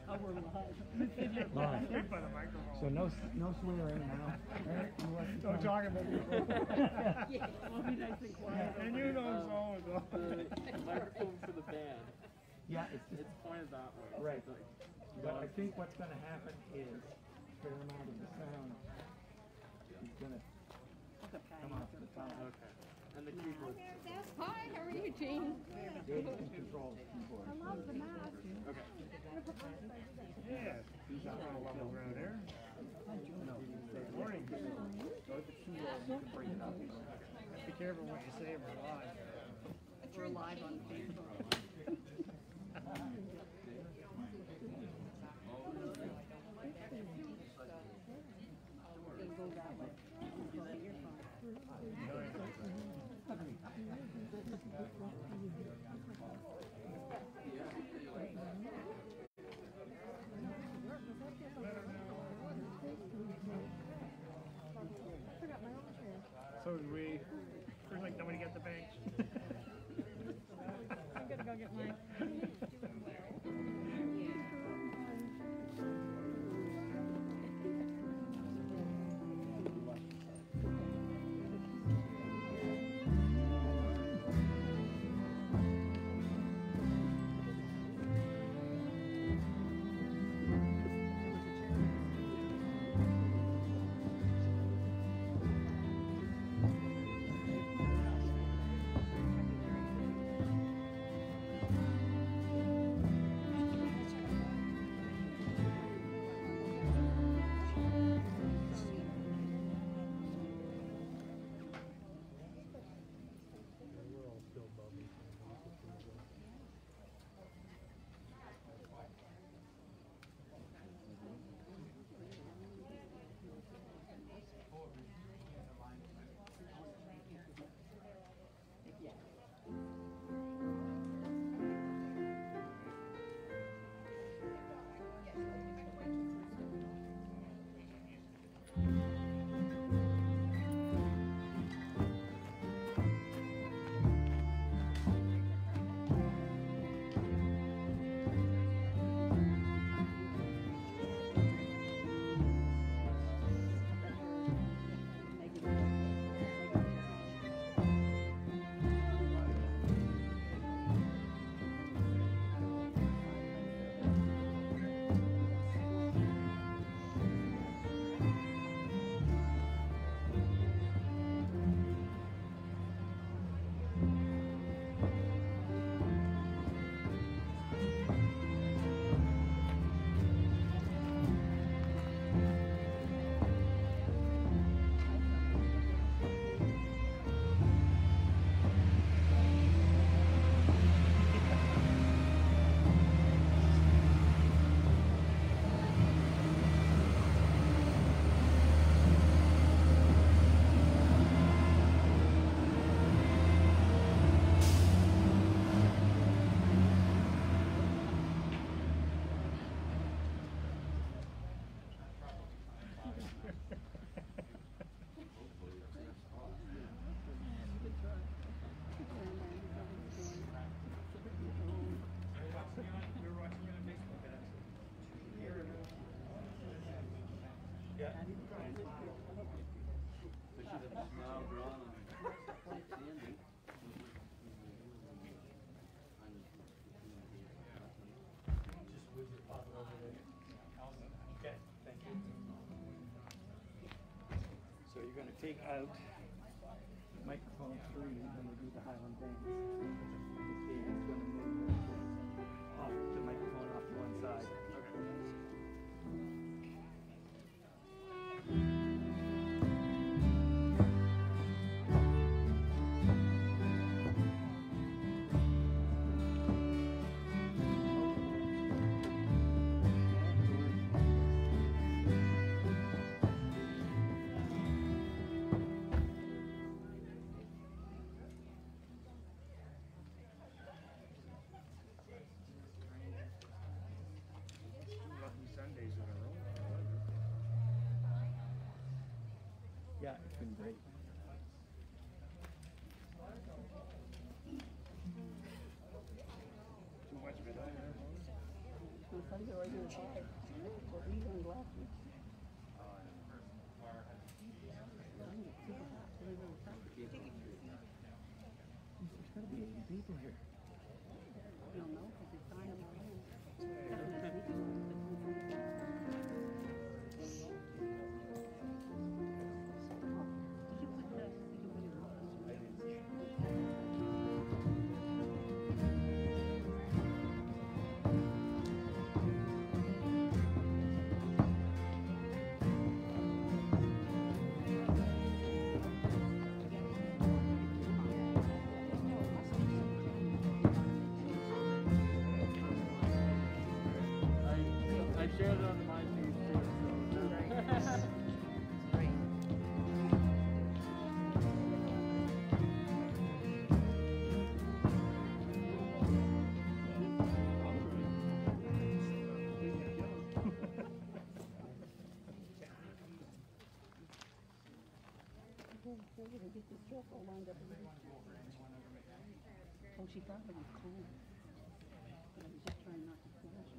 Live. By the microphone. So no swearing now. Don't talk about people. We'll be nice and quiet. And you know so. The microphone for the band. Yeah, it's pointed that way. right. But I think what's going to happen is a fair amount of the sound is going to come off the top. Okay. And the keyboard. Hi, how are you, Jean? Dave can control the keyboard. I love the mask. Okay. Yeah, he's not going to level around there. Good morning. Be careful what you say, we're live. We're live on Facebook. Go that way. You're fine. So did we. We're like nobody got the bench. I'm gonna go get mine. Okay, thank you. So you're going to take out microphone 3 when we do the Highland Dance. David's going to move off the microphone off to one side. Sundays in a row. Yeah, it's been great. Too much of it on there. Sunday or even 5. Well, we went last week. Super hot. Really, really hot. There's gotta be 80 people here. I don't know, because they signed them all in. I shared it on my page too. So. We're going to get this truck all lined up. Oh, she thought it was cold. But I was just trying not to crash.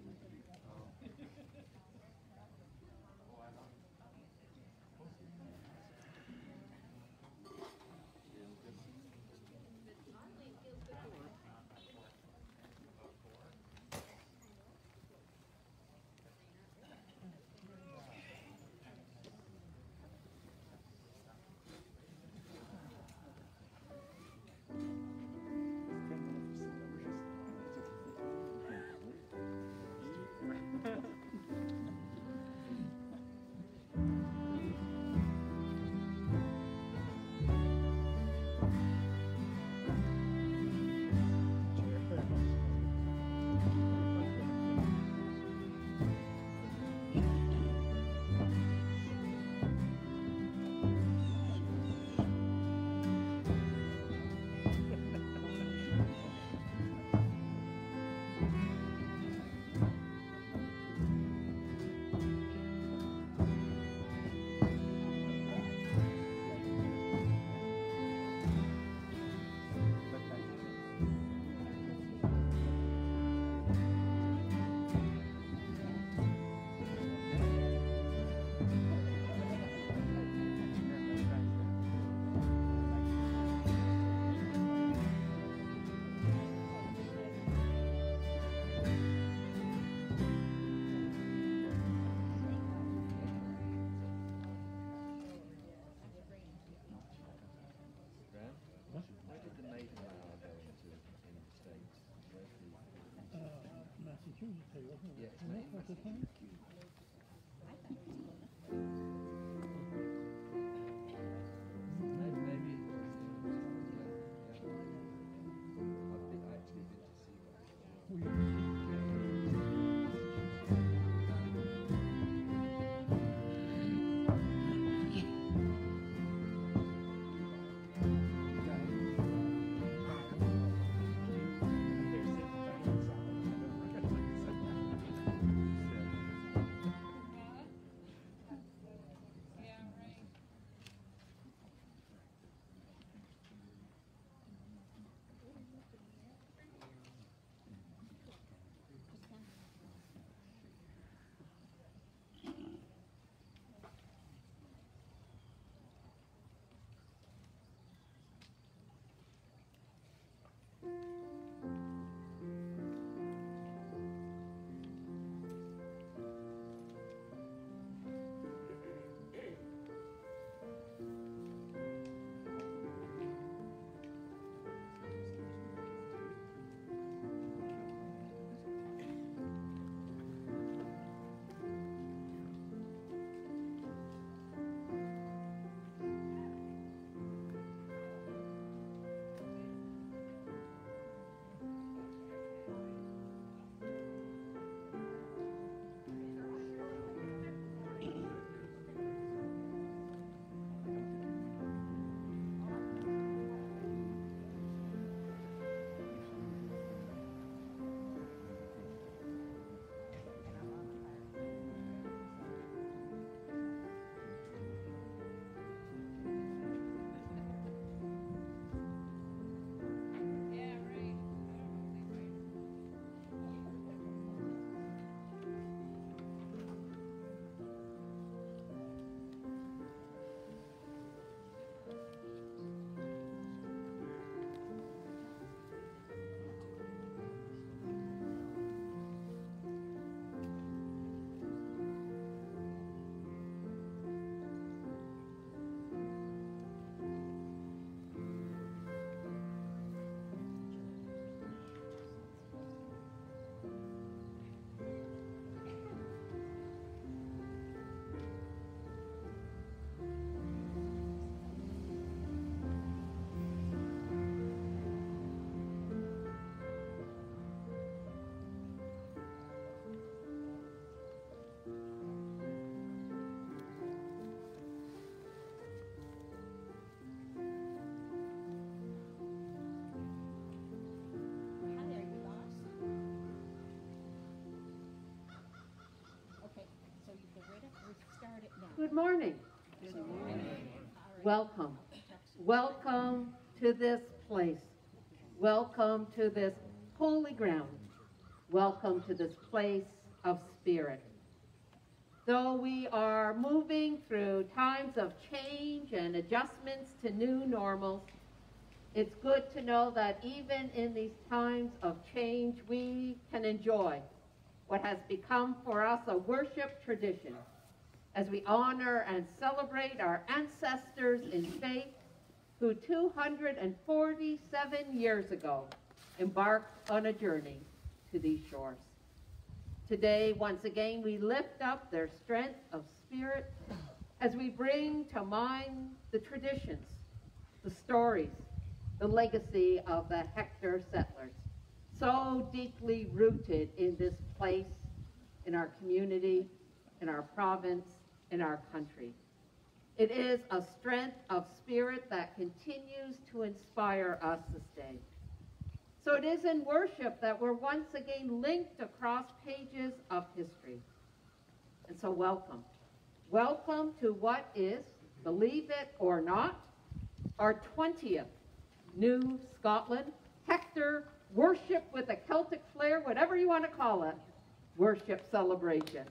Good morning. Welcome. Welcome to this place. Welcome to this holy ground. Welcome to this place of spirit. Though we are moving through times of change and adjustments to new normals, it's good to know that even in these times of change, we can enjoy what has become for us a worship tradition as we honor and celebrate our ancestors in faith who 247 years ago embarked on a journey to these shores. Today, once again, we lift up their strength of spirit as we bring to mind the traditions, the stories, the legacy of the Hector settlers, so deeply rooted in this place, in our community, in our province, in our country. It is a strength of spirit that continues to inspire us this day. So it is in worship that we're once again linked across pages of history. And so welcome. Welcome to what is, believe it or not, our 20th New Scotland Hector Worship with a Celtic Flair, whatever you want to call it, worship celebration.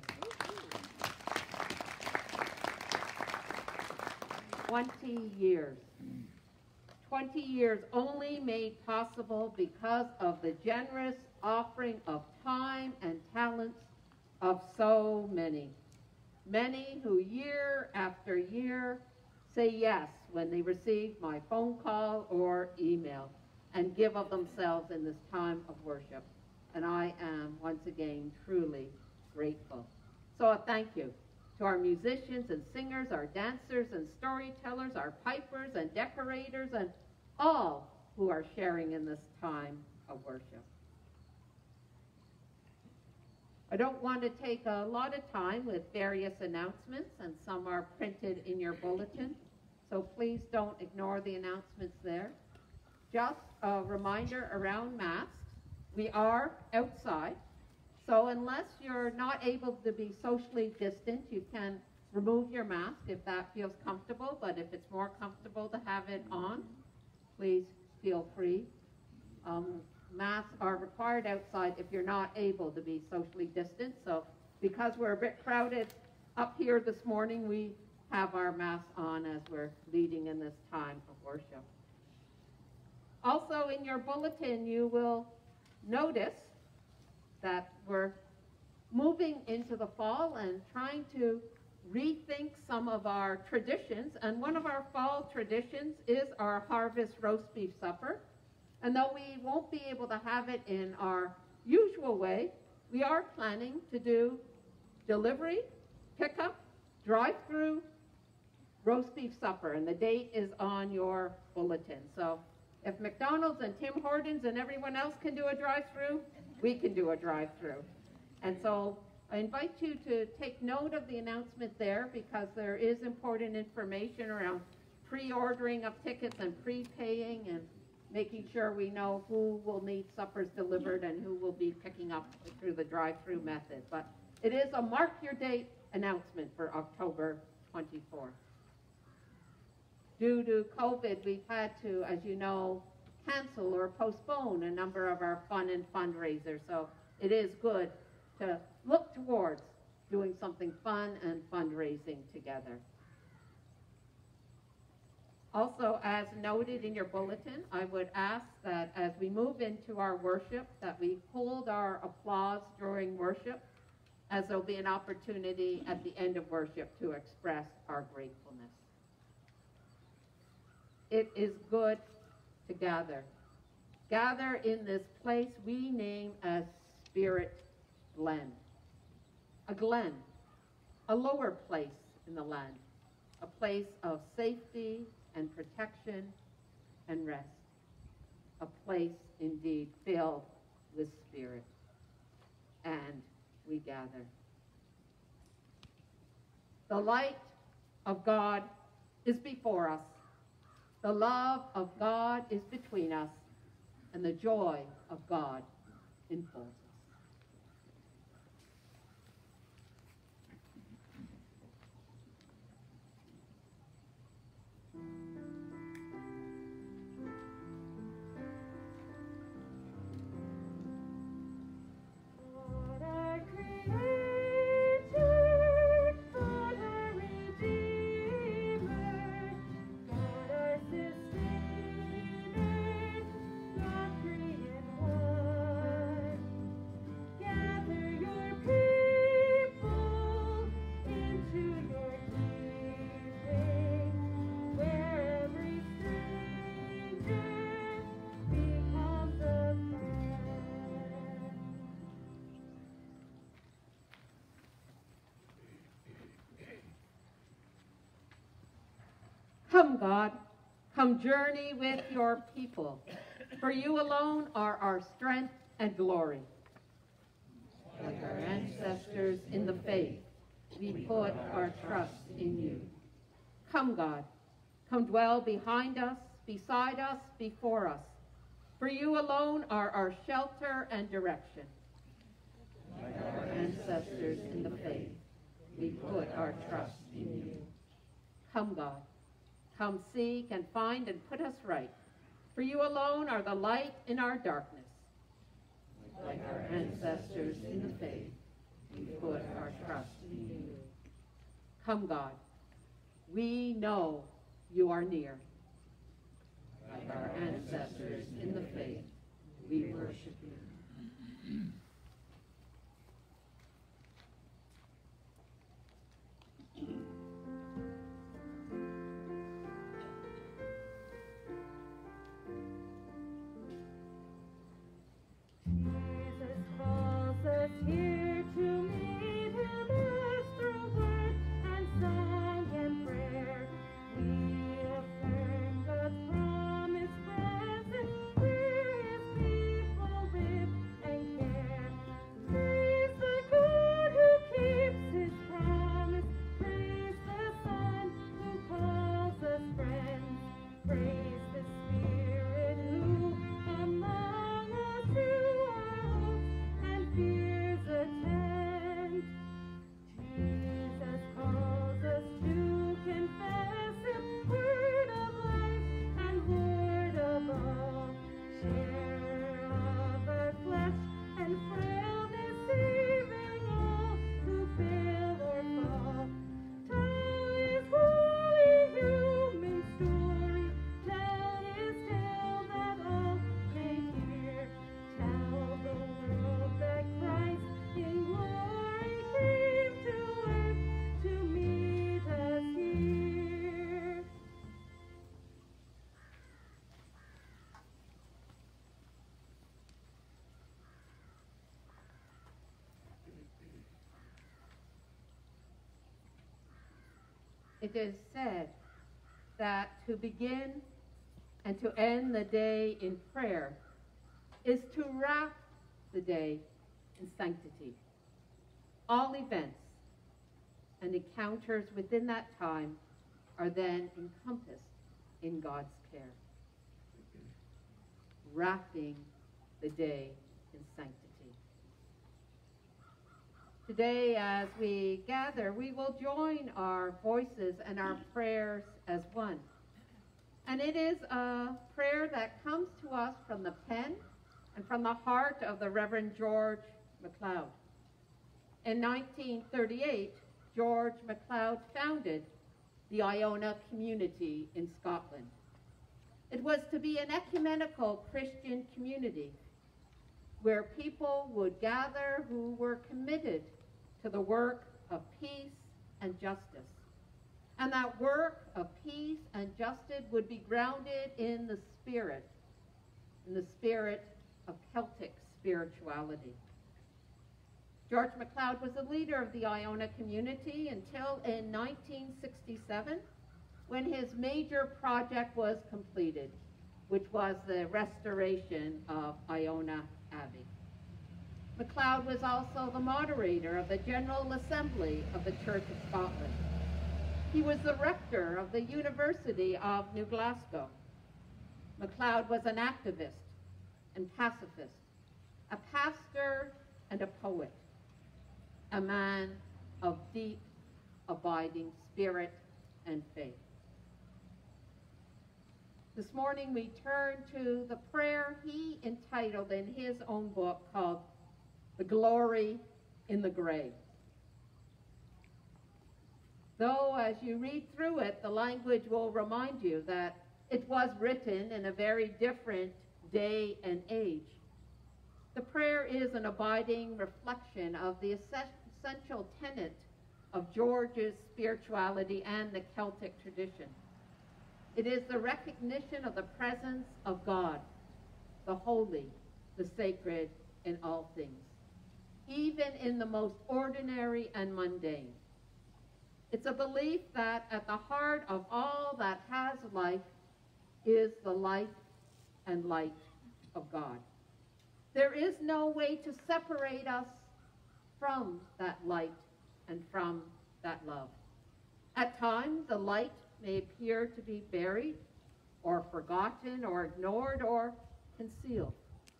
20 years. 20 years only made possible because of the generous offering of time and talents of so many. Many who year after year say yes when they receive my phone call or email and give of themselves in this time of worship. And I am once again truly grateful. So a thank you to our musicians and singers, our dancers and storytellers, our pipers and decorators, and all who are sharing in this time of worship. I don't want to take a lot of time with various announcements, and some are printed in your bulletin, so please don't ignore the announcements there. Just a reminder around masks. We are outside, so unless you're not able to be socially distant, you can remove your mask if that feels comfortable, but if it's more comfortable to have it on, please feel free. Masks are required outside if you're not able to be socially distant, so because we're a bit crowded up here this morning, we have our masks on as we're leading in this time of worship. Also in your bulletin, you will notice that we're moving into the fall and trying to rethink some of our traditions. And one of our fall traditions is our harvest roast beef supper. And though we won't be able to have it in our usual way, we are planning to do delivery, pickup, drive-through roast beef supper. And the date is on your bulletin. So if McDonald's and Tim Hortons and everyone else can do a drive-through, we can do a drive-through. And so I invite you to take note of the announcement there, because there is important information around pre-ordering of tickets and prepaying and making sure we know who will need suppers delivered and who will be picking up through the drive-through method. But it is a mark your date announcement for October 24th. Due to COVID, we've had to, as you know, cancel or postpone a number of our fun and fundraisers. So it is good to look towards doing something fun and fundraising together. Also, as noted in your bulletin, I would ask that as we move into our worship, that we hold our applause during worship, as there'll be an opportunity at the end of worship to express our gratefulness. It is good to gather. Gather in this place we name as Spirit Glen. A glen, a lower place in the land, a place of safety and protection and rest, a place indeed filled with spirit. And we gather. The light of God is before us. The love of God is between us, and the joy of God enfolds us. Come, God, come journey with your people, for you alone are our strength and glory. Like our ancestors in the faith, we put our trust in you. Come, God, come dwell behind us, beside us, before us, for you alone are our shelter and direction. Like our ancestors in the faith, we put our trust in you. Come, God, come seek and find and put us right, for you alone are the light in our darkness. Like our ancestors in the faith, we put our trust in you. Come, God, we know you are near. Like our ancestors in the faith, we worship you. Jesus calls us here to meet him through word and song and prayer. We affirm God's promise present where his people live and care. Praise the God who keeps his promise. Praise the Son who calls us friends. Praise the Spirit who among us to our hopes and fears attend. Jesus calls us to confess him, word of life and Lord of all. Share of our flesh and frailness, saving all who fail or fall. Tell his holy human story, tell his tale that all may hear. Tell the world that Christ in glory came to earth to meet us here. It is said that to begin and to end the day in prayer is to wrap the day in sanctity. All events and encounters within that time are then encompassed in God's care, wrapping the day in sanctity. Today, as we gather, we will join our voices and our prayers as one. And it is a prayer that comes to us from the pen and from the heart of the Reverend George MacLeod. In 1938, George MacLeod founded the Iona community in Scotland. It was to be an ecumenical Christian community where people would gather who were committed to the work of peace and justice. And that work of peace and justice would be grounded in the spirit of Celtic spirituality. George MacLeod was the leader of the Iona community until in 1967, when his major project was completed, which was the restoration of Iona Abbey. MacLeod was also the moderator of the General Assembly of the Church of Scotland. He was the rector of the University of New Glasgow. MacLeod was an activist and pacifist, a pastor and a poet, a man of deep, abiding spirit and faith. This morning we turn to the prayer he entitled in his own book called The Glory in the Grave. Though as you read through it, the language will remind you that it was written in a very different day and age. The prayer is an abiding reflection of the essential tenet of George's spirituality and the Celtic tradition. It is the recognition of the presence of God, the holy, the sacred in all things, even in the most ordinary and mundane. It's a belief that at the heart of all that has life is the life and light of God. There is no way to separate us from that light and from that love. At times, the light may appear to be buried or forgotten or ignored or concealed.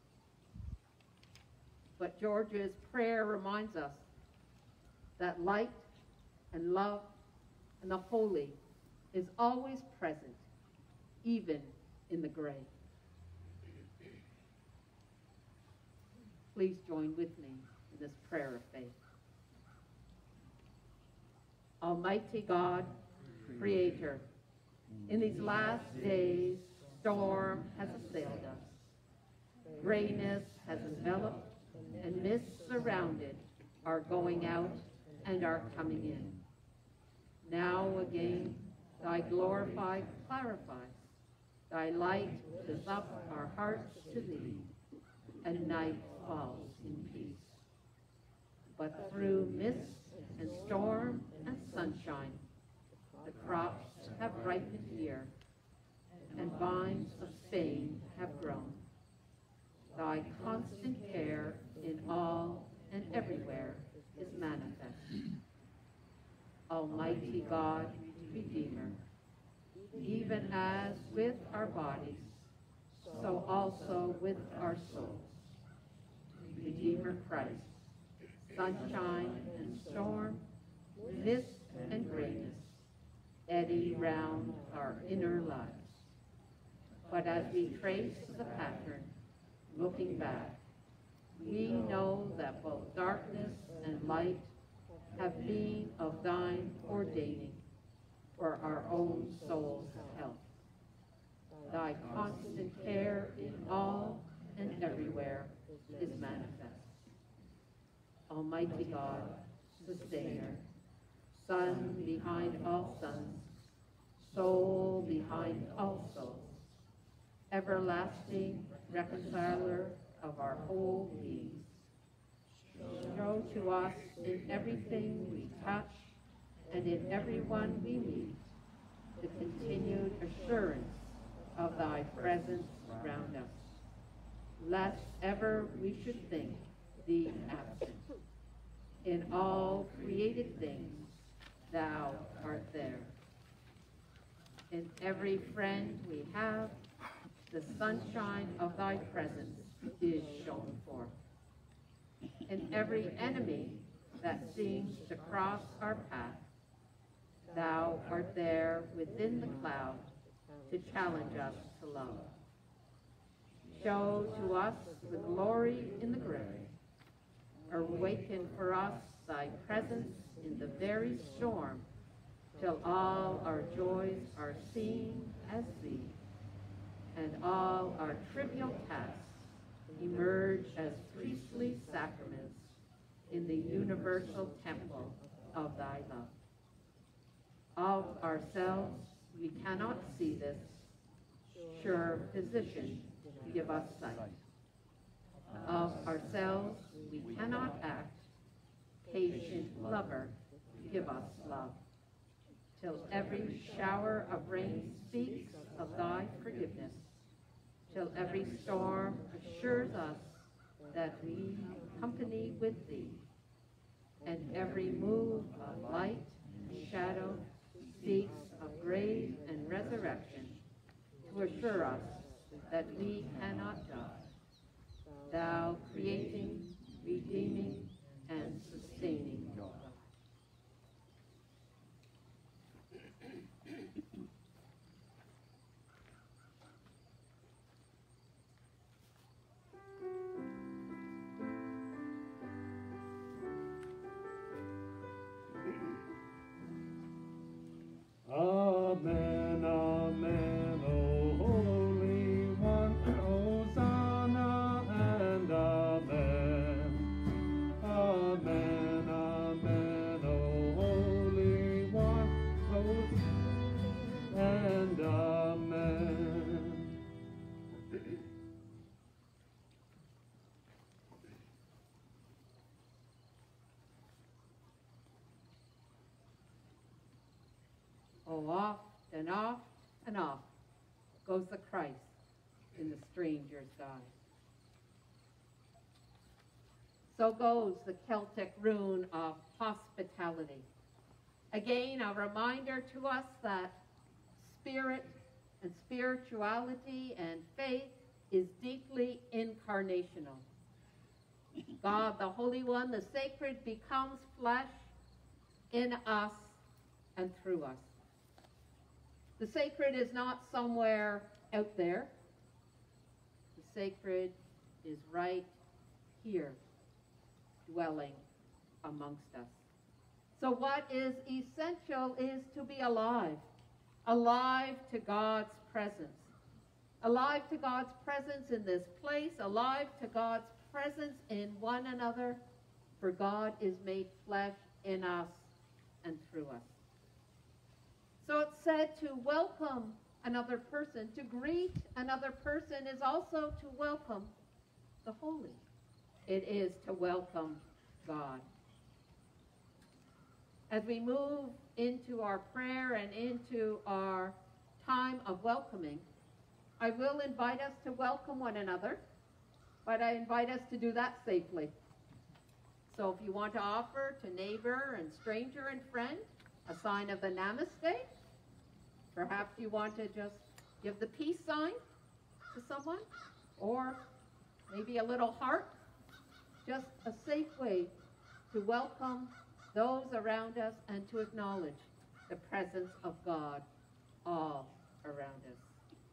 But George's prayer reminds us that light and love and the holy is always present, even in the gray. Please join with me in this prayer of faith. Almighty God, Creator, in these last days, storm has assailed us. Grayness has enveloped, and mists surrounded our going out and our coming in. Now again, thy glorified clarifies, thy light is up our hearts to thee, and night falls in peace. But through mist and storm and sunshine, the crops have ripened here, and vines of Spain have grown. Thy constant care in all and everywhere is manifest. Almighty God, Redeemer, even as with our bodies, so also with our souls. Redeemer Christ, sunshine and storm, mist and grayness, eddy round our inner lives. But as we trace the pattern, looking back, we know that both darkness and light have been of thine ordaining for our own souls' health. Thy constant care in all and everywhere is manifest. Almighty God, Sustainer, Sun behind all suns, Soul behind all souls, everlasting reconciler of our whole beings. Show to us in everything we touch and in everyone we meet the continued assurance of thy presence round us, lest ever we should think thee absent. In all created things thou art there. In every friend we have, the sunshine of thy presence is shone forth. In every enemy that seems to cross our path, thou art there within the cloud to challenge us to love. Show to us the glory in the grave. Awaken for us thy presence in the very storm, till all our joys are seen as thee, and all our trivial tasks emerge as priestly sacraments in the universal temple of thy love. Of ourselves we cannot see this, sure physician, give us sight. Of ourselves we cannot act, patient lover, give us love, till every shower of rain speaks of thy forgiveness, till every storm assures us that we company with thee, and every move of light and shadow speaks of grave and resurrection to assure us that we cannot die. Thou creating, redeeming, and sustaining God. Amen, amen, O Holy One, Hosanna and amen. Oh, oft and oft and oft goes the Christ in the stranger's guise. So goes the Celtic rune of hospitality. Again, a reminder to us that spirit and spirituality and faith is deeply incarnational. God, the Holy One, the Sacred, becomes flesh in us and through us. The sacred is not somewhere out there. The sacred is right here, dwelling amongst us. So what is essential is to be alive, alive to God's presence, alive to God's presence in this place, alive to God's presence in one another, for God is made flesh in us and through us. So it's said to welcome another person, to greet another person is also to welcome the holy. It is to welcome God. As we move into our prayer and into our time of welcoming, I will invite us to welcome one another, but I invite us to do that safely. So if you want to offer to neighbor and stranger and friend a sign of the namaste, perhaps you want to just give the peace sign to someone, or maybe a little heart, just a safe way to welcome those around us and to acknowledge the presence of God all around us.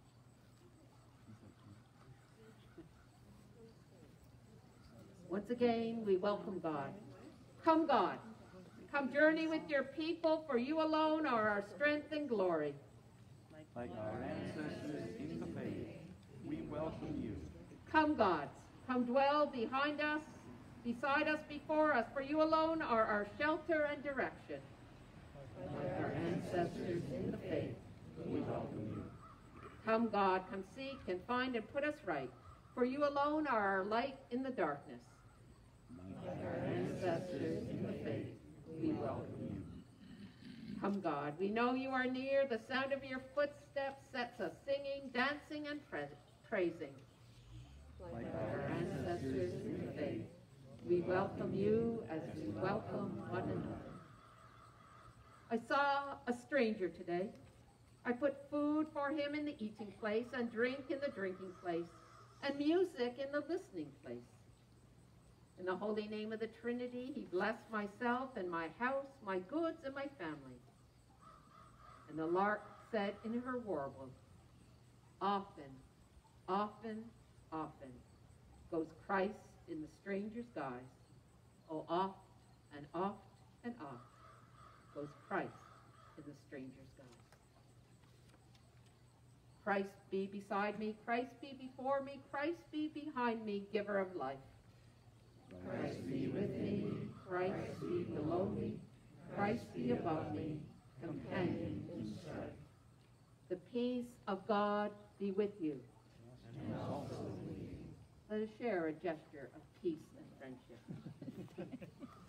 Once again, we welcome God. Come, God. Come journey with your people, for you alone are our strength and glory. Like our ancestors in the faith, we welcome you. Come, God. Come dwell behind us, beside us, before us, for you alone are our shelter and direction. Like our ancestors in the faith, We welcome you. come, God. Come seek and find and put us right, for you alone are our light in the darkness. Like our ancestors in the faith, we welcome you. Come, God, we know you are near. The sound of your footsteps sets us singing, dancing, and praising. Like our ancestors in the faith, we welcome you as we welcome one another. I saw a stranger today. I put food for him in the eating place, and drink in the drinking place, and music in the listening place. In the holy name of the Trinity, he blessed myself and my house, my goods, and my family. And the lark said in her warble, often, often, often goes Christ in the stranger's guise. Oh, oft and oft and oft goes Christ in the stranger's guise. Christ be beside me, Christ be before me, Christ be behind me, giver of life. Christ be with me, Christ be below me, Christ be above me, companion in strife. The peace of God be with you. And also with you. Let us share a gesture of peace and friendship.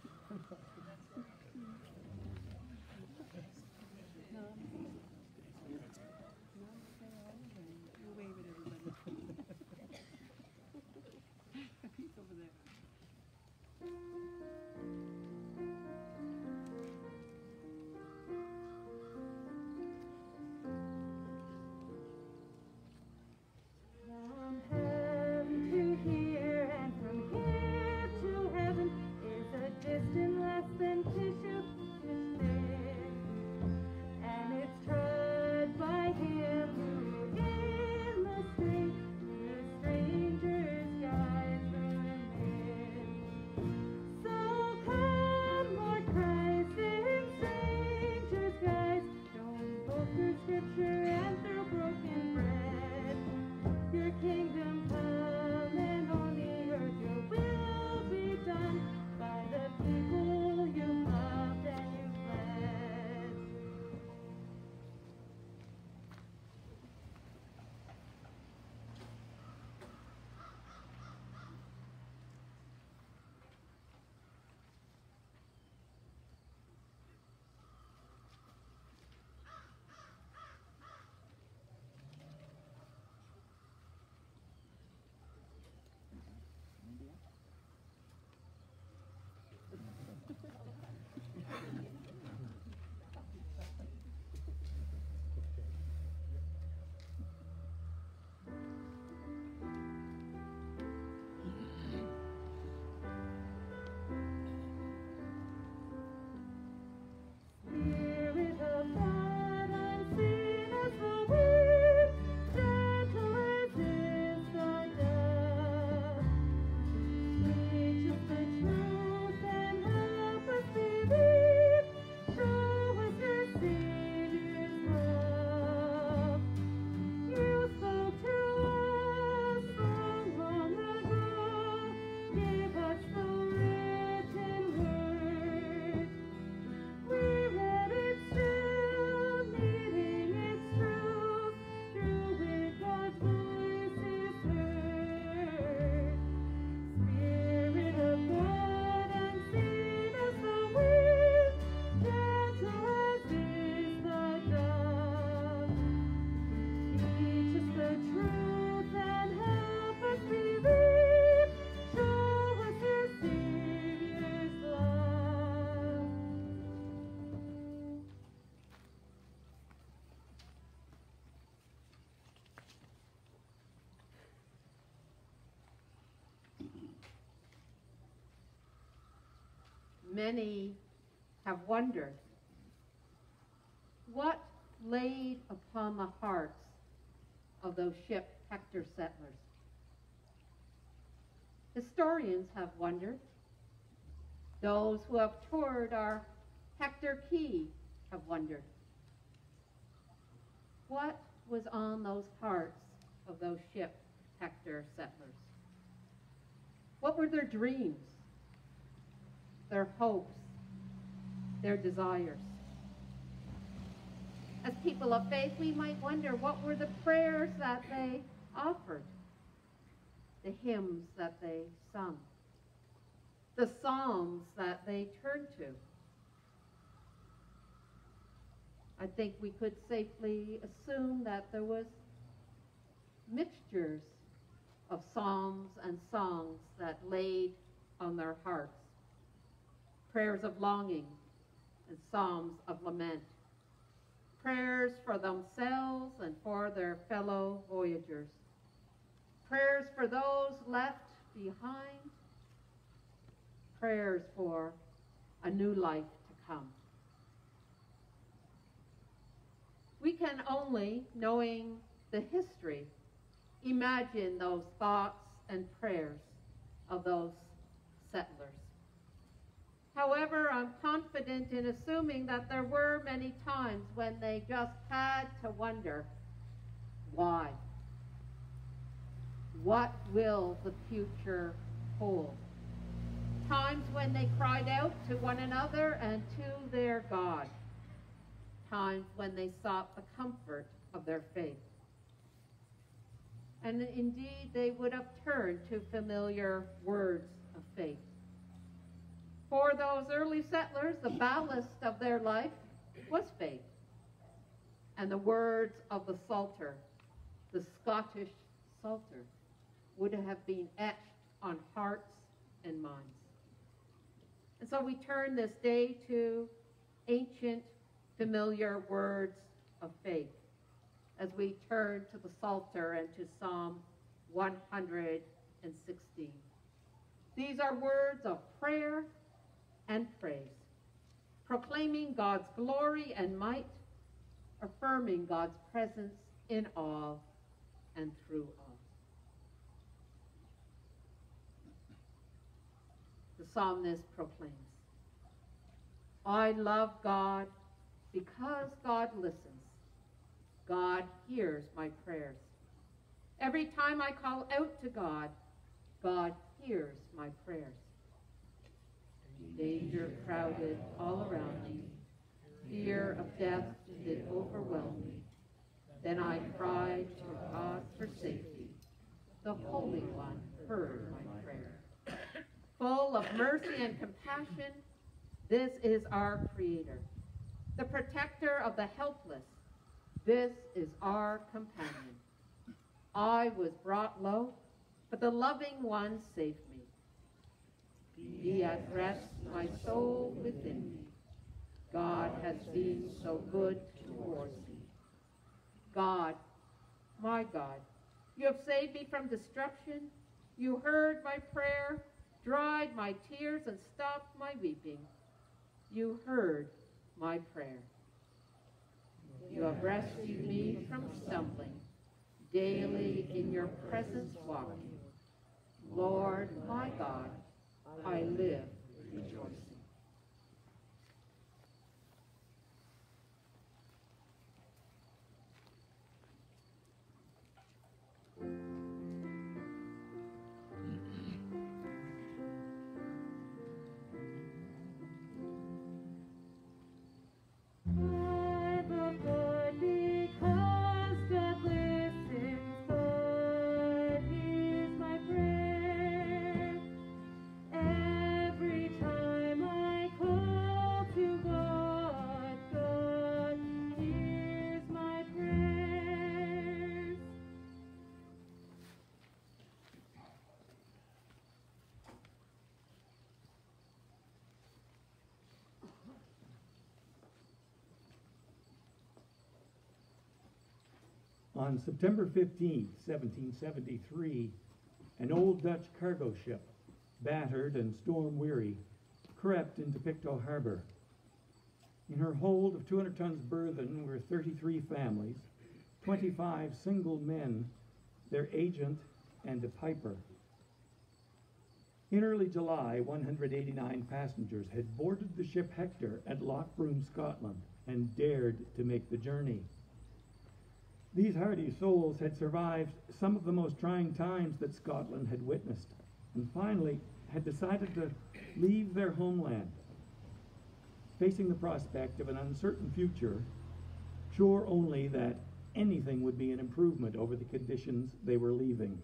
From heaven to here and from here to heaven is a distant lesson. many have wondered, what laid upon the hearts of those ship Hector settlers? Historians have wondered. Those who have toured our Hector Quay have wondered. What was on those hearts of those ship Hector settlers? What were their dreams, their hopes, their desires? As people of faith, we might wonder, what were the prayers that they offered, the hymns that they sung, the psalms that they turned to? I think we could safely assume that there was mixtures of psalms and songs that laid on their hearts, prayers of longing and psalms of lament, prayers for themselves and for their fellow voyagers, prayers for those left behind, prayers for a new life to come. We can only, knowing the history, imagine those thoughts and prayers of those settlers. However, I'm confident in assuming that there were many times when they just had to wonder, why? What will the future hold? Times when they cried out to one another and to their God. Times when they sought the comfort of their faith. And indeed, they would have turned to familiar words of faith. For those early settlers, the ballast of their life was faith. And the words of the Psalter, the Scottish Psalter, would have been etched on hearts and minds. And so we turn this day to ancient, familiar words of faith as we turn to the Psalter and to Psalm 116. These are words of prayer and praise, proclaiming God's glory and might, affirming God's presence in all and through all. The psalmist proclaims, I love God because God listens. God hears my prayers. Every time I call out to God, God hears my prayers. Danger crowded all around me. Fear of death did overwhelm me. Then I cried to God for safety. The Holy One heard my prayer. Full of mercy and compassion, this is our Creator, the protector of the helpless. This is our companion. I was brought low, but the loving one saved me. Be at rest, my soul within me. God has been so good towards me. God, my God, you have saved me from destruction. You heard my prayer, dried my tears, and stopped my weeping. You heard my prayer. You have rescued me from stumbling, daily in your presence walking. Lord, my God, I live rejoicing. On September 15, 1773, an old Dutch cargo ship, battered and storm-weary, crept into Pictou Harbor. In her hold of 200 tons burthen were 33 families, 25 single men, their agent, and a piper. In early July, 189 passengers had boarded the ship Hector at Lochbroom, Scotland, and dared to make the journey. These hardy souls had survived some of the most trying times that Scotland had witnessed, and finally had decided to leave their homeland, facing the prospect of an uncertain future, sure only that anything would be an improvement over the conditions they were leaving.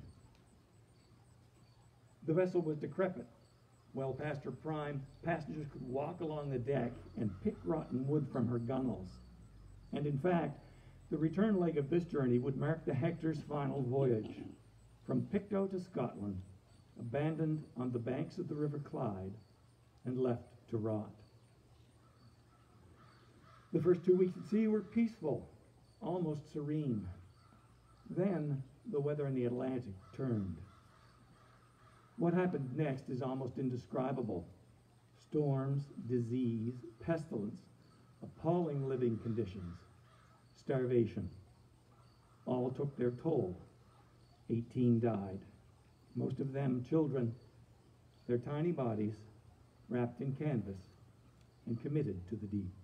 The vessel was decrepit. Well past her prime, passengers could walk along the deck and pick rotten wood from her gunwales. And in fact, the return leg of this journey would mark the Hector's final voyage, from Pictou to Scotland, abandoned on the banks of the River Clyde and left to rot. The first 2 weeks at sea were peaceful, almost serene. Then the weather in the Atlantic turned. What happened next is almost indescribable. Storms, disease, pestilence, appalling living conditions, starvation. All took their toll. 18 died, most of them children, their tiny bodies wrapped in canvas and committed to the deep.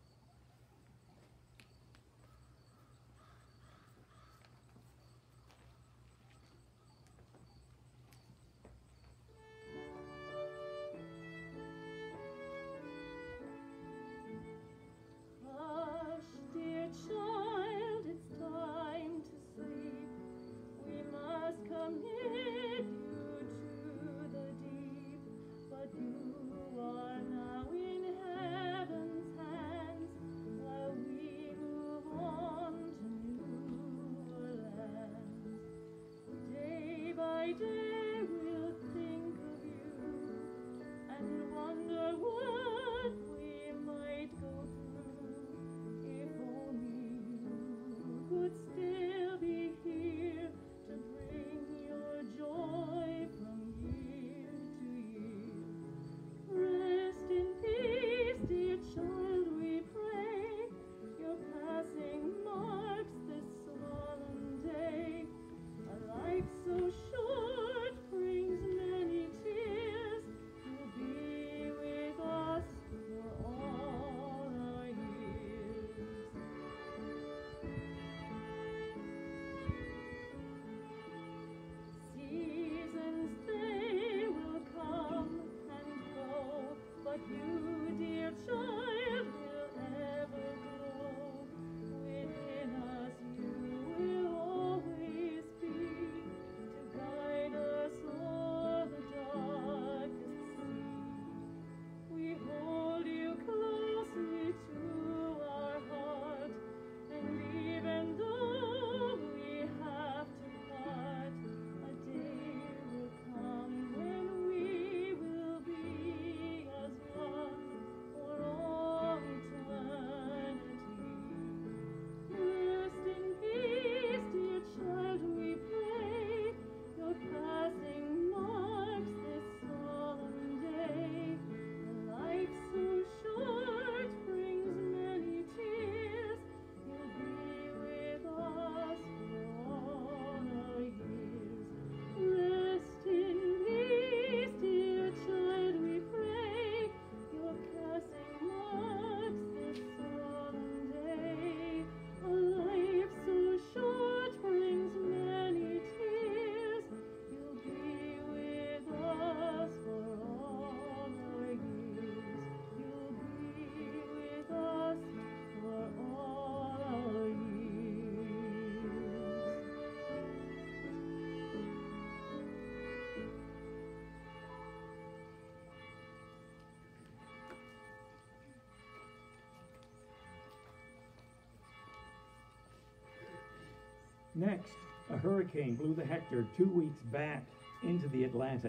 Next, a hurricane blew the Hector 2 weeks back into the Atlantic.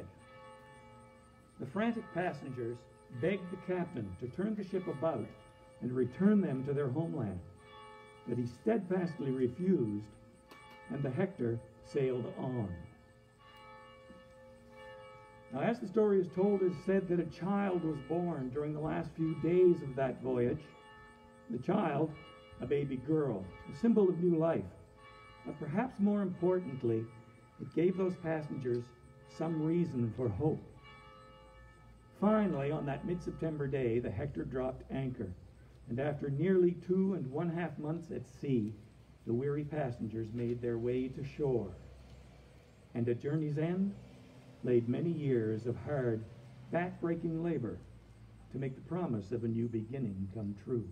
The frantic passengers begged the captain to turn the ship about and return them to their homeland, but he steadfastly refused, and the Hector sailed on. Now, as the story is told, it is said that a child was born during the last few days of that voyage. The child, a baby girl, a symbol of new life. But perhaps more importantly, it gave those passengers some reason for hope. Finally, on that mid-September day, the Hector dropped anchor, and after nearly 2½ months at sea, the weary passengers made their way to shore. And at journey's end, laid many years of hard, back-breaking labor to make the promise of a new beginning come true.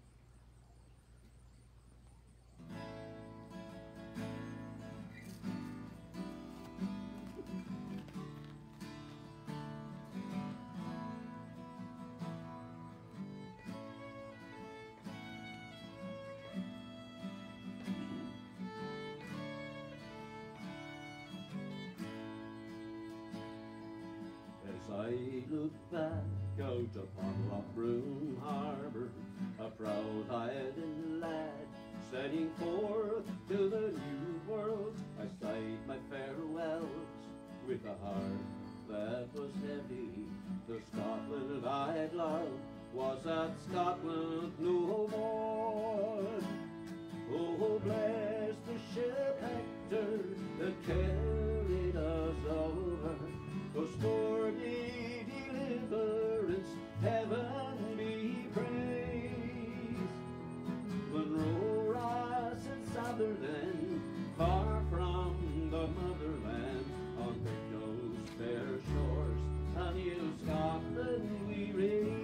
I look back out upon Lochbroom Harbour, a proud-eyed lad setting forth to the new world. I sighed my farewells with a heart that was heavy. The Scotland I'd loved was that Scotland no more. Oh, bless the ship Hector that carried us over. For stormy deliverance, heaven be praised. Monroe, Ross, and Sutherland, far from the motherland, on those fair shores, a new Scotland we raise.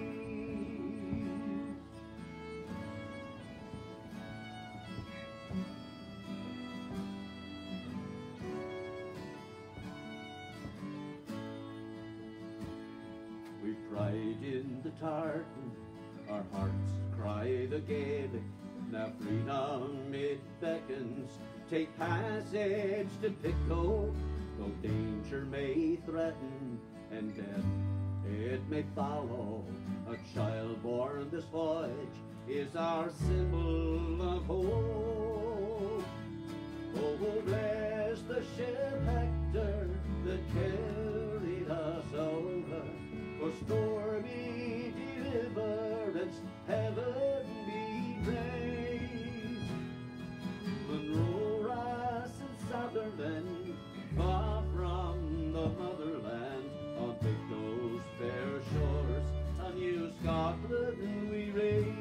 We pride in the tartan, our hearts cry the Gaelic. Now freedom it beckons, take passage to Pico, though danger may threaten and death it may follow. A child born this voyage is our symbol of hope. Oh, bless the ship Hector that carried us over. For stormy deliverance, heaven be praised. Monroe, Ross, and Sutherland, far from the motherland, on those fair shores, a new Scotland we raise.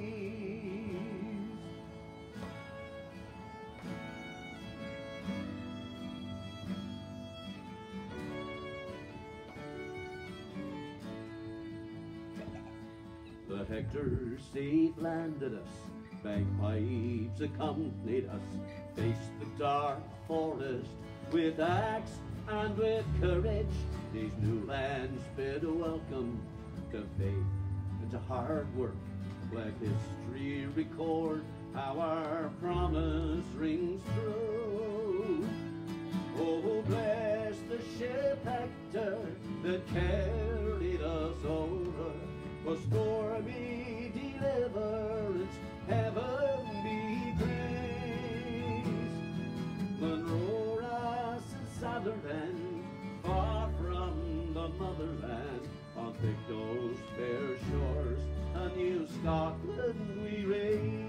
The Hector safe landed us, bagpipes accompanied us, faced the dark forest with axe and with courage. These new lands bid a welcome to faith and to hard work. Let history record how our promise rings true. Oh, bless the ship Hector that carried us over. For stormy deliverance, heaven be praised. Monroe, Ross, and Sutherland, far from the motherland, on those fair shores, a new Scotland we raise.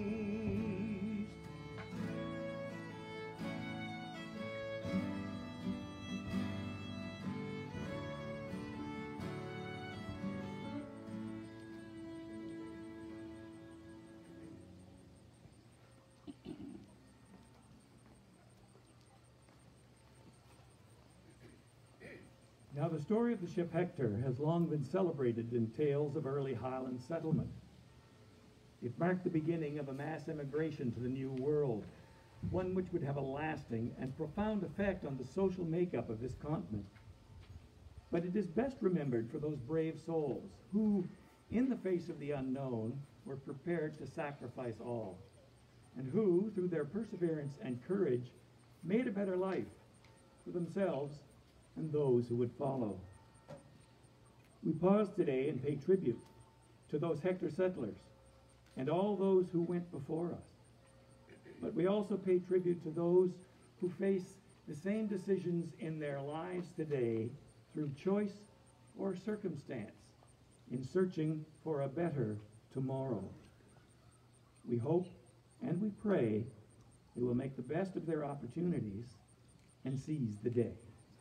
Now, the story of the ship Hector has long been celebrated in tales of early Highland settlement. It marked the beginning of a mass immigration to the New World, one which would have a lasting and profound effect on the social makeup of this continent. But it is best remembered for those brave souls who, in the face of the unknown, were prepared to sacrifice all, and who, through their perseverance and courage, made a better life for themselves and those who would follow. We pause today and pay tribute to those Hector settlers and all those who went before us. But we also pay tribute to those who face the same decisions in their lives today through choice or circumstance, in searching for a better tomorrow. We hope and we pray they will make the best of their opportunities and seize the day.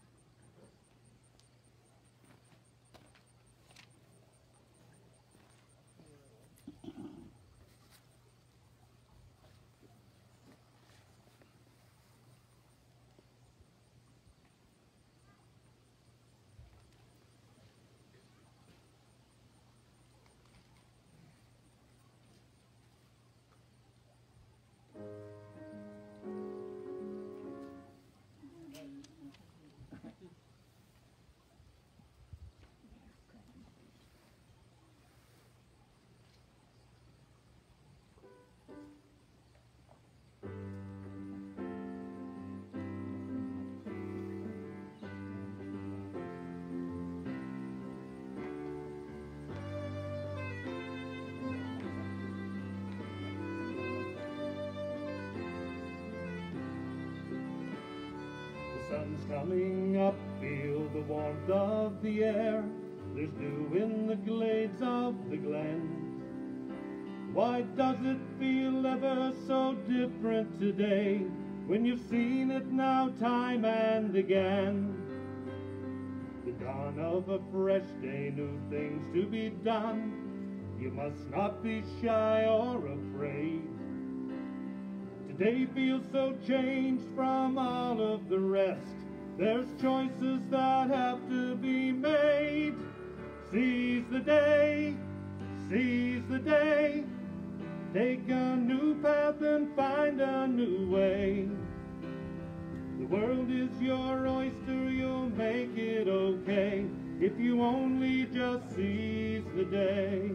Sun's coming up, feel the warmth of the air. There's dew in the glades of the glen. Why does it feel ever so different today, when you've seen it now time and again? The dawn of a fresh day, new things to be done. You must not be shy or afraid. Today feels so changed from all of the rest. There's choices that have to be made. Seize the day, seize the day. Take a new path and find a new way. The world is your oyster, you'll make it okay, if you only just seize the day.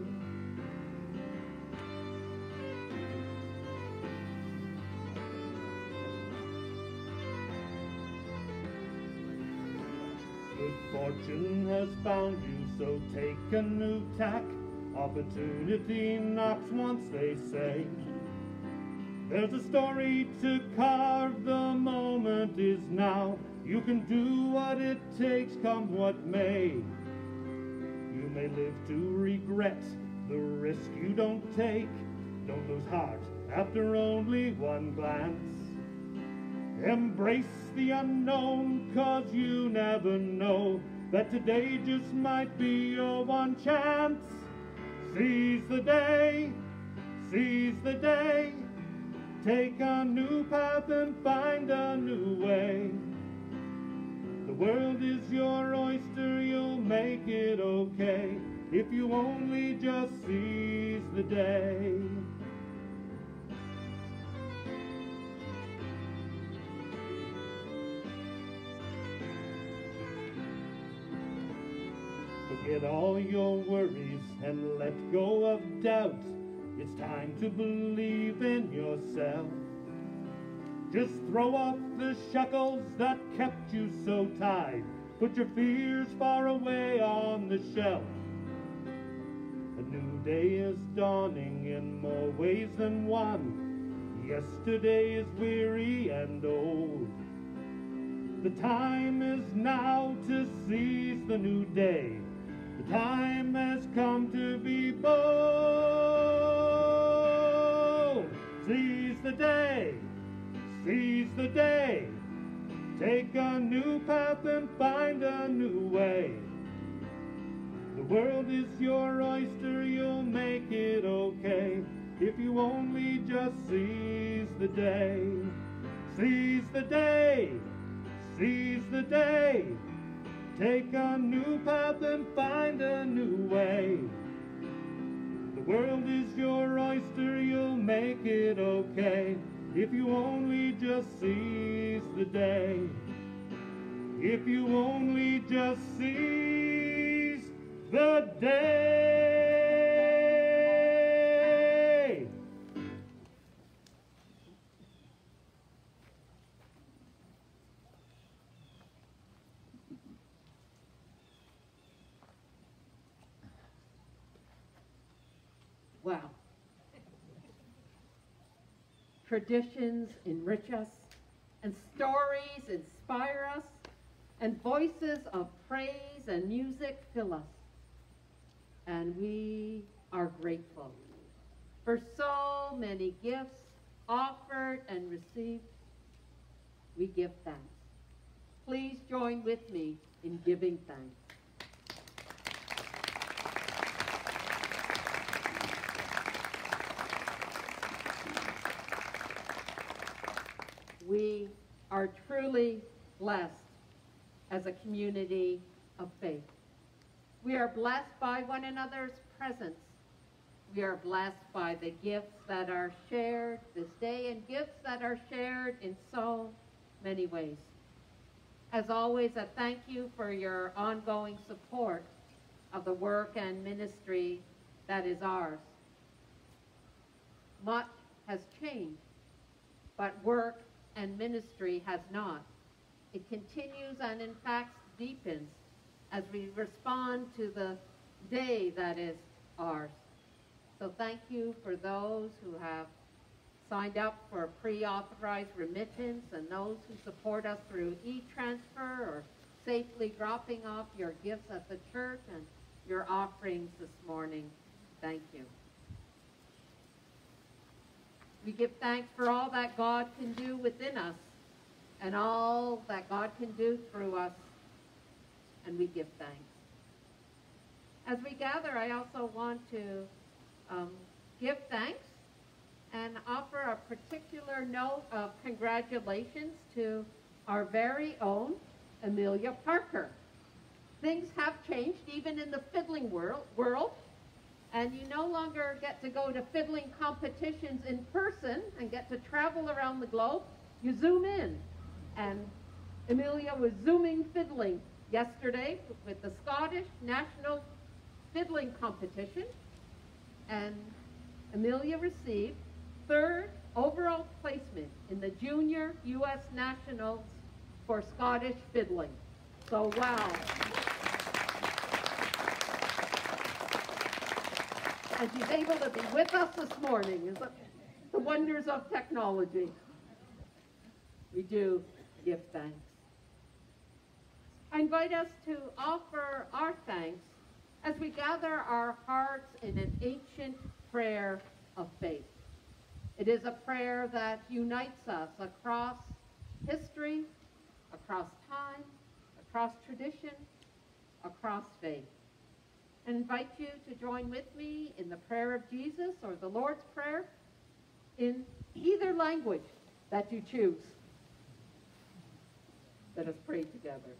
Good fortune has found you, so take a new tack. Opportunity knocks once, they say. There's a story to carve, the moment is now. You can do what it takes, come what may. You may live to regret the risk you don't take. Don't lose heart after only one glance. Embrace the unknown, 'cause you never know that today just might be your one chance. Seize the day, seize the day. Take a new path and find a new way. The world is your oyster, you'll make it okay, if you only just seize the day. Forget all your worries and let go of doubt. It's time to believe in yourself. Just throw off the shackles that kept you so tied. Put your fears far away on the shelf. A new day is dawning in more ways than one. Yesterday is weary and old. The time is now to seize the new day. The time has come to be bold. Seize the day, seize the day. Take a new path and find a new way. The world is your oyster, you'll make it okay, if you only just seize the day. Seize the day, seize the day. Take a new path and find a new way. The world is your oyster, you'll make it okay, if you only just seize the day. If you only just seize the day. Wow. Traditions enrich us, and stories inspire us, and voices of praise and music fill us. And we are grateful for so many gifts offered and received. We give thanks. Please join with me in giving thanks. We are truly blessed as a community of faith. We are blessed by one another's presence. We are blessed by the gifts that are shared this day and gifts that are shared in so many ways. As always, a thank you for your ongoing support of the work and ministry that is ours. Much has changed, but work and ministry has not. It continues and in fact deepens as we respond to the day that is ours. So thank you for those who have signed up for a pre-authorized remittance and those who support us through e-transfer or safely dropping off your gifts at the church and your offerings this morning. Thank you. We give thanks for all that God can do within us and all that God can do through us, and we give thanks. As we gather, I also want to give thanks and offer a particular note of congratulations to our very own Amelia Parker. Things have changed even in the fiddling world, and you no longer get to go to fiddling competitions in person and get to travel around the globe. You zoom in, and Amelia was zooming fiddling yesterday with the Scottish National Fiddling Competition, and Amelia received 3rd overall placement in the Junior U.S. Nationals for Scottish fiddling. So wow. And she's able to be with us this morning. Is the wonders of technology. We do give thanks. I invite us to offer our thanks as we gather our hearts in an ancient prayer of faith. It is a prayer that unites us across history, across time, across tradition, across faith. I invite you to join with me in the prayer of Jesus or the Lord's Prayer in either language that you choose. Let us pray together.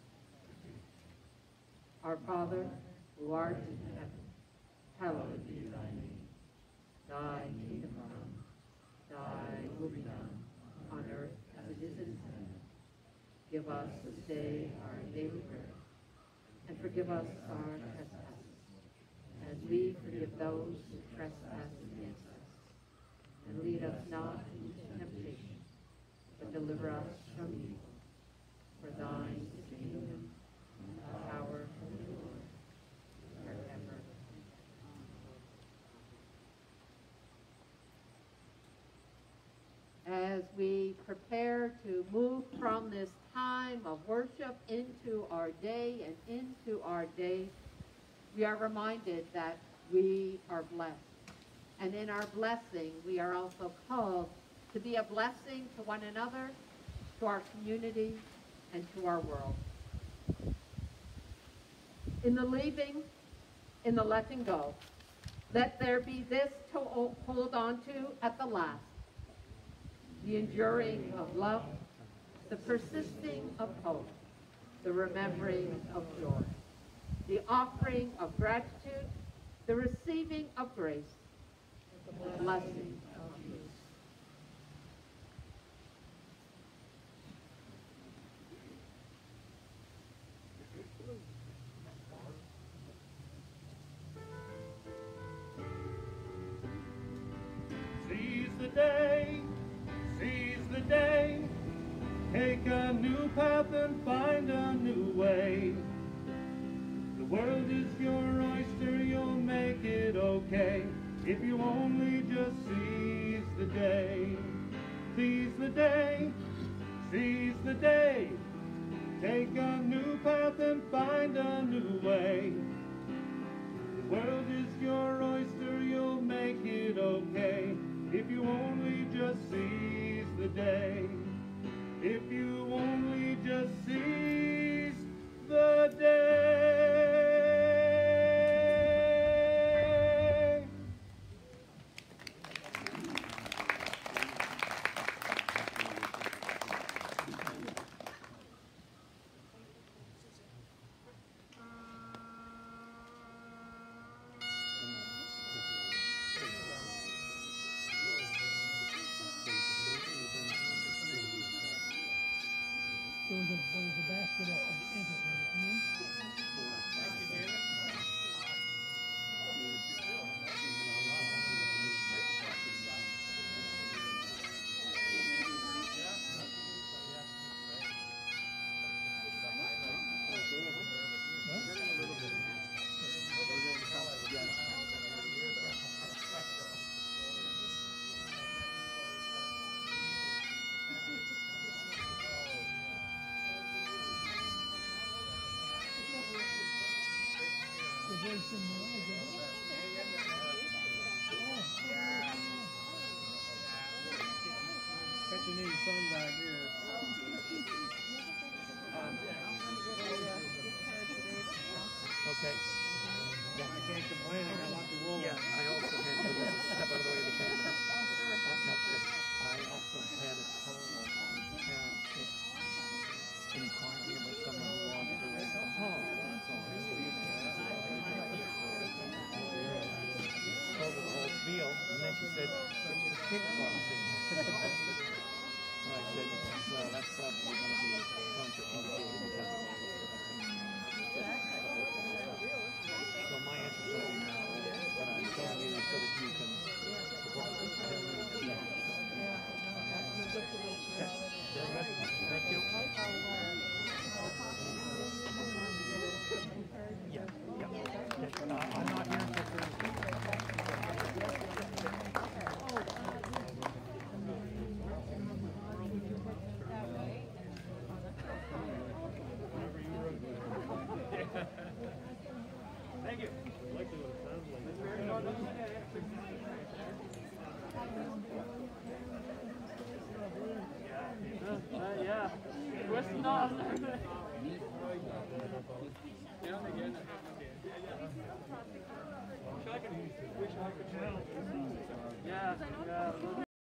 Our Father, who art in heaven, hallowed be thy name. Thy kingdom come, thy will be done, on earth as it is in heaven. Give us this day our daily bread, and forgive us our trespasses, as we forgive those who trespass against us. And lead us not into temptation, but deliver us from evil. For thine is the kingdom, and the power, and the glory, forever. As we prepare to move from this time of worship into our day and into our days, we are reminded that we are blessed. And in our blessing, we are also called to be a blessing to one another, to our community, and to our world. In the leaving, in the letting go, let there be this to hold on to at the last: the enduring of love, the persisting of hope, the remembering of joy, the offering of gratitude, the receiving of grace, the blessing of peace. Seize the day, take a new path and find a new way. The world is your oyster, you'll make it okay, if you only just seize the day. Seize the day, Take a new path and find a new way. The world is your oyster, you'll make it okay. If you only just seize the day. If you only just seize the day. There's a basket up at the entrance when you come in. Thank you, David. The voice in the eyes, isn't it? Catching any sun back here. Okay. I can't complain, I got lots of wool. Yeah, I also had to step out of the way of the camera. I also had a couple of parents inquiring about someone who wanted to rent a home. That's all. Over the whole spiel, and then she said, it's the kickboxing. So I said, well, that's probably going to be contraindicated because of all this. So my answer is going to be no, but I'm telling you so that you can support it. Yes, very good. Thank you. Yeah, yeah. I'm not here until Thursday. Thank you. I like what it sounds like. Yeah. Twisting off. Yeah.